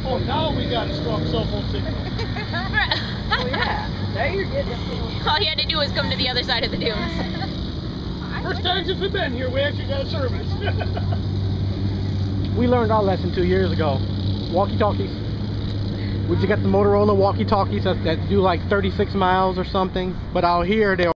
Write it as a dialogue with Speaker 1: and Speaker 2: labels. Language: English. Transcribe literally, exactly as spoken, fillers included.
Speaker 1: Oh, now we got a strong cell phone signal.
Speaker 2: Oh yeah, now you're getting it.
Speaker 3: All you had to do was come to the other side of the dunes.
Speaker 1: First time since we've been here, we actually got a service.
Speaker 4: We learned our lesson two years ago. Walkie-talkies. We just got the Motorola walkie-talkies that, that do like thirty-six miles or something. But out here, they're